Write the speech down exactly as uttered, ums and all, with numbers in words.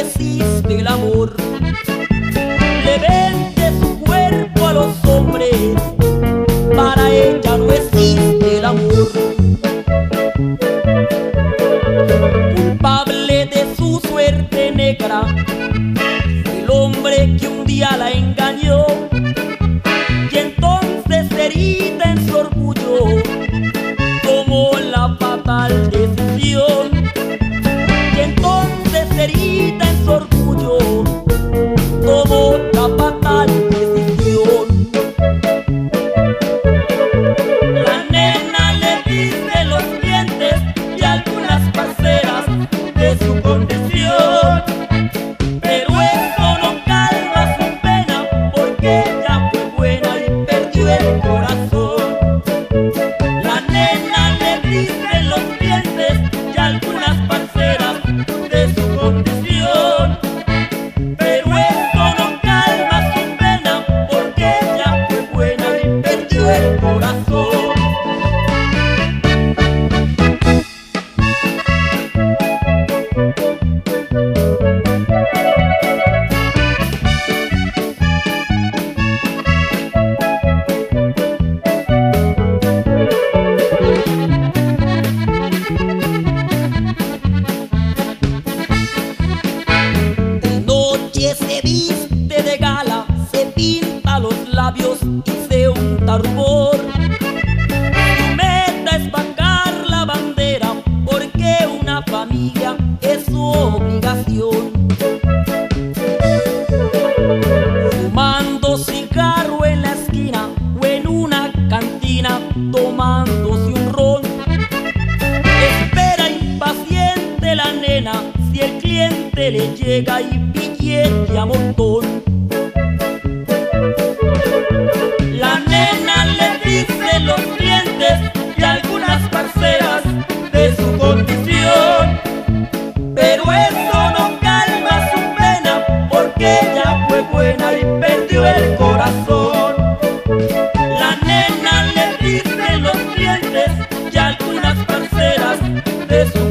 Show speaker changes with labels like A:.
A: existe el amor. Le vende su cuerpo a los hombres, para ella no existe el amor. Culpable de su suerte negra, el hombre que un día la engañó, y entonces herida en su orgullo tomó la fatal decisión. Y entonces herida en su orgullo tomó la fatal decisión. La nena le dice los dientes y algunas parceras de su condición, pero eso no calma su pena, porque ella fue buena y perdió el corazón. La nena le dice los dientes y algunas parceras de su condición, pero eso no calma su pena, porque ella fue buena y perdió el corazón. Se viste de gala, se pinta los labios y se unta rubor. Su meta es sacar la bandera, porque una familia es su obligación. Fumando cigarro en la esquina o en una cantina, tomándose un ron, espera impaciente la nena si el cliente le llega y billete a montón. La nena le dice los clientes y algunas parceras de su condición, pero eso no calma su pena, porque ella fue buena y perdió el corazón. La nena le dice los clientes y algunas parceras de su